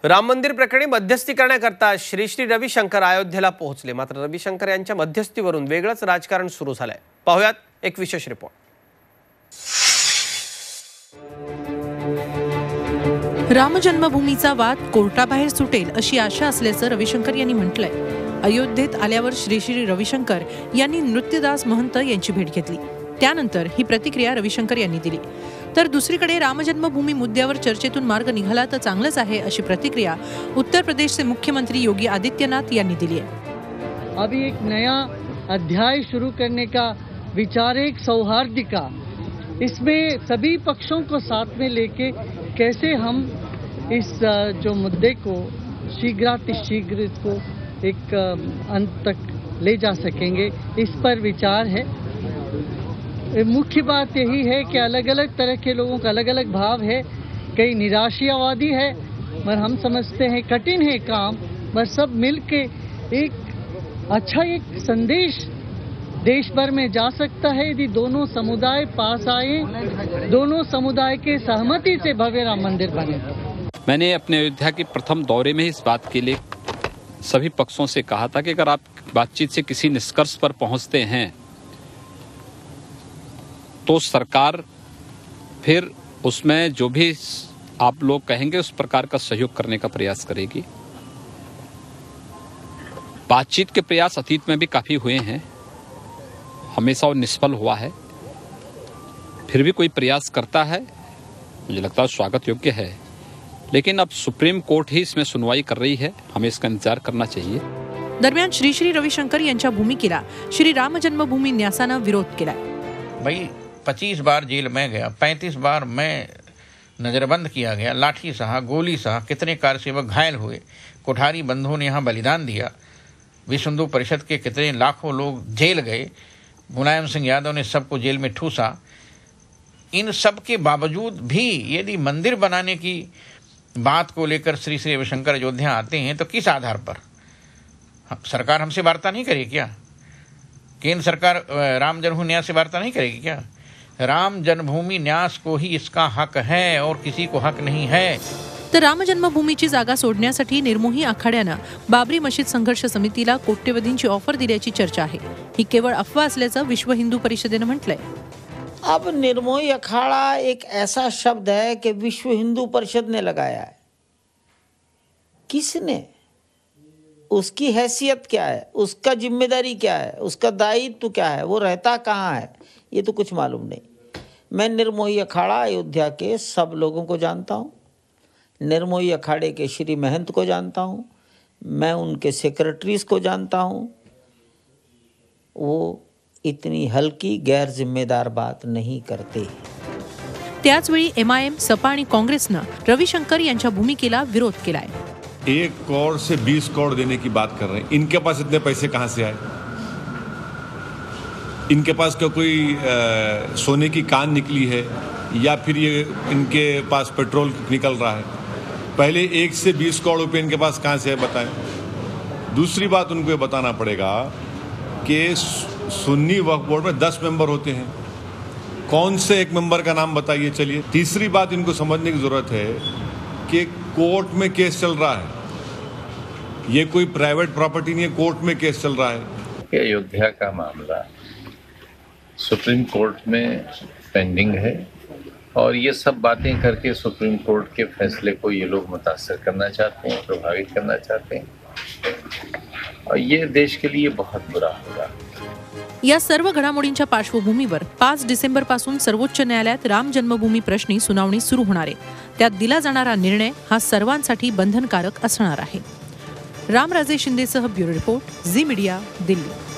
राम मंदिर प्रकरणी मध्यस्थी करण्याकरता श्री श्री रविशंकर अयोध्येला पोहोचले। मात्र रविशंकर यांच्या मध्यस्थीवरून वेगळंच राजकारण सुरू झालंय। पाहुयात एक विशेष रिपोर्ट। राम जन्मभूमीचा वाद कोर्टाबाहेर सुटेल अशी आशा असल्याचं रविशंकर यांनी म्हटलंय। अयोध्येत आल्यावर श्री श्री रविशंकर यांनी नृत्यदास महंत यांची भेट घेतली। त्यानंतर ही प्रतिक्रिया रविशंकर यांनी दिली। तर दुसरीकडे राम जन्मभूमी मुद्द्यावर चर्चेतून मार्ग निघाला तर चांगलंच आहे अशी प्रतिक्रिया उत्तर प्रदेशचे मुख्यमंत्री योगी आदित्यनाथ यांनी दिली है। अभी एक नया अध्याय शुरू करने का विचार, एक सौहार्द का, इसमें सभी पक्षों को साथ में लेके कैसे हम इस जो मुद्दे को शीघ्रातिशीघ्र इसको एक अंत तक ले जा सकेंगे, इस पर विचार है। मुख्य बात यही है कि अलग अलग तरह के लोगों का अलग अलग भाव है। कई निराशावादी है, पर हम समझते हैं कठिन है काम, पर सब मिल के एक अच्छा एक संदेश देश भर में जा सकता है यदि दोनों समुदाय पास आए, दोनों समुदाय के सहमति से भव्य राम मंदिर बने। मैंने अपने अयोध्या के प्रथम दौरे में इस बात के लिए सभी पक्षों से कहा था कि अगर आप बातचीत से किसी निष्कर्ष पर पहुंचते हैं तो सरकार फिर उसमें जो भी आप लोग कहेंगे उस प्रकार का सहयोग करने का प्रयास करेगी। बातचीत के प्रयास अतीत में भी काफी हुए हैं, हमेशा वो निष्फल हुआ है। फिर भी कोई प्रयास करता है, मुझे लगता है स्वागत योग्य है। लेकिन अब सुप्रीम कोर्ट ही इसमें सुनवाई कर रही है, हमें इसका इंतजार करना चाहिए। दरम्यान श्री श्री रविशंकर यांच्या भूमिकेला श्री राम जन्मभूमी न्यासानं विरोध केलाय। भाई 25 बार जेल में गया, 35 बार मैं नज़रबंद किया गया, लाठी सहा, गोली सहा, कितने कार्यसेवक घायल हुए, कोठारी बंधुओं ने यहाँ बलिदान दिया, विश्व हिंदू परिषद के कितने लाखों लोग जेल गए, मुलायम सिंह यादव ने सबको जेल में ठूसा। इन सब के बावजूद भी यदि मंदिर बनाने की बात को लेकर श्री श्री रविशंकर अयोध्या आते हैं तो किस आधार पर? सरकार हमसे वार्ता नहीं करेगी क्या? केंद्र सरकार राम जन्मभूमि न्यास से वार्ता नहीं करेगी क्या? राम जन्मभूमि न्यास को ही इसका हक है और किसी को हक नहीं है। तर राम जन्मभूमीची जागा सोडण्यासाठी निर्मोही आखाड्यानं बाबरी मशीद संघर्ष समितीला कोट्यवधींची ऑफर दिल्याची चर्चा आहे। ही केवळ अफवा असल्याचं विश्व हिंदू परिषदेनं म्हटलंय। अब निर्मोही अखाड़ा एक ऐसा शब्द है कि विश्व हिंदू परिषद ने लगाया है। किसने? उसकी हैसियत क्या है, उसका जिम्मेदारी क्या है, उसका दायित्व क्या है, वो रहता कहाँ है, ये तो कुछ मालूम नहीं। मैं निर्मोही अखाड़ा अयोध्या के सब लोगों को जानता हूँ, निर्मोही अखाड़े के श्री महंत को जानता हूँ, मैं उनके सेक्रेटरीज को जानता हूँ। वो इतनी हल्की गैर जिम्मेदार बात नहीं करते। त्याचवेळी MIM, सपा आणि काँग्रेसनं रविशंकर यांच्या भूमिकेला विरोध केलाय। 1 करोड़ से 20 करोड़ देने की बात कर रहे हैं। इनके पास इतने पैसे कहाँ से आए? इनके पास क्या कोई सोने की कान निकली है या फिर ये इनके पास पेट्रोल निकल रहा है? पहले 1 से 20 करोड़ रुपए इनके पास कहाँ से है बताएं। दूसरी बात उनको ये बताना पड़ेगा कि सुन्नी वक्फ बोर्ड में 10 मेंबर होते हैं, कौन से एक मेंबर का नाम बताइए। चलिए, तीसरी बात इनको समझने की जरूरत है कि कोर्ट में केस चल रहा है, ये कोई प्राइवेट प्रॉपर्टी नहीं है, कोर्ट में केस चल रहा है। अयोध्या का मामला सुप्रीम कोर्ट में पेंडिंग है और ये सब बातें करके सुप्रीम कोर्ट के फैसले को ये लोग मुतासर करना चाहते हैं, प्रभावित करना चाहते हैं और ये देश के लिए बहुत बुरा होगा। या सर्व घडामोडींच्या पार्श्वभूमीवर 5 डिसेंबरपासून सर्वोच्च न्यायालयात राम जन्मभूमी प्रश्नी सुनावणी सुरू होणार आहे। त्यात दिला जाणारा निर्णय हा सर्वांसाठी बंधनकारक असणार आहे। रामराजे शिंदेसह bureau report, Zee media, Delhi.